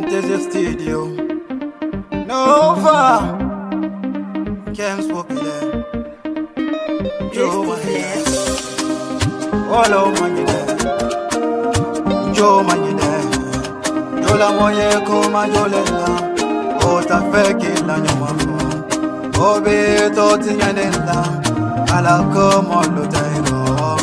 Fantasy Studio Nova Games Popular Joe Manide Olo Manide Joe Manide Jola moye koma jolela Ota feki la nyomafo Obe toti nyanela Ala komo lutairo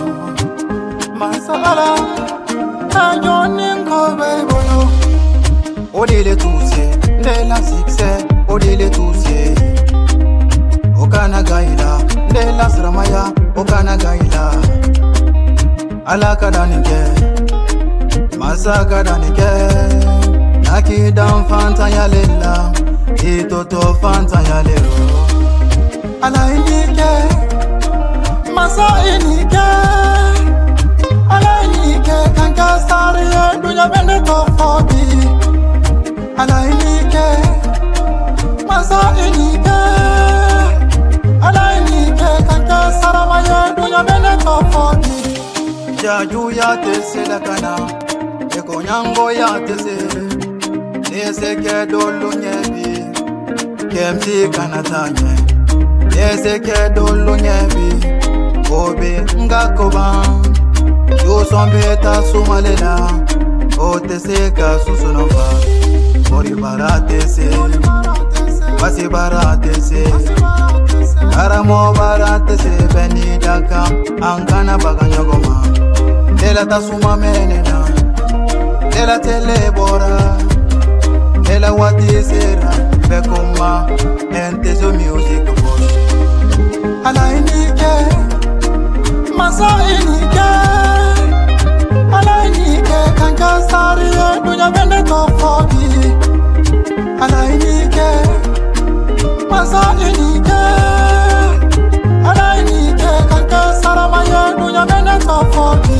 Masala Ajonin kobe boyo Odile tuse, ndela sikse, odile tuse Okana gaila, ndela sramaya, okana gaila Alaka danike, masaka danike Naki dam fanta ya lela, itoto fanta ya lero Ala inike, masa inike Ala inike, kanka sariye, dunya bende tofobi Ala inike, masa inike Ala inike, kanka saramaye, dunya bene tofoni Jaju ya tese lakana, eko nyango ya tese Nese ke dolo nyebi, kemti kanatanye Nese ke dolo nyebi, obe nga koban Yuson beta sumalela, o tese ka susunova Mori baratese, basi baratese Karamo baratese, beni daka Ankana baganyogoma Lela tasuma menena Lela telebora Lela watisera Bekoma Entezo music boss Ala inike Masa inike Ala inike Kanka sariye Dunya bende tofobi Ala inike, masa inike Ala inike, kanka saramaye, dunya bene tofobi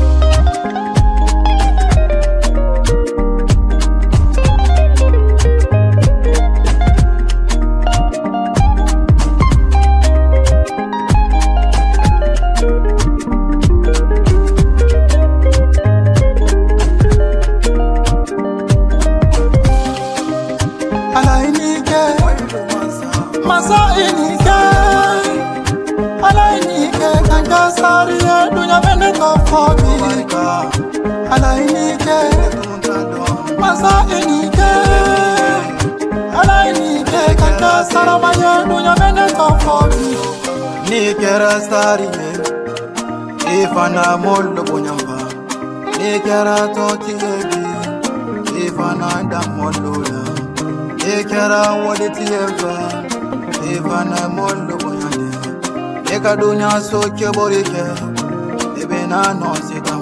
Masa inike, ala inike, kanka sariye, dunya bende tofobi Ala inike, masa inike, ala inike, kanka saramaye, dunya bende tofobi Nikera sariye, ifana molo bunyamba Nikera toti ebi, ifana damolola Nikera waditi eva Ivana molo boyande Eka dunya soke borike Ibena no sita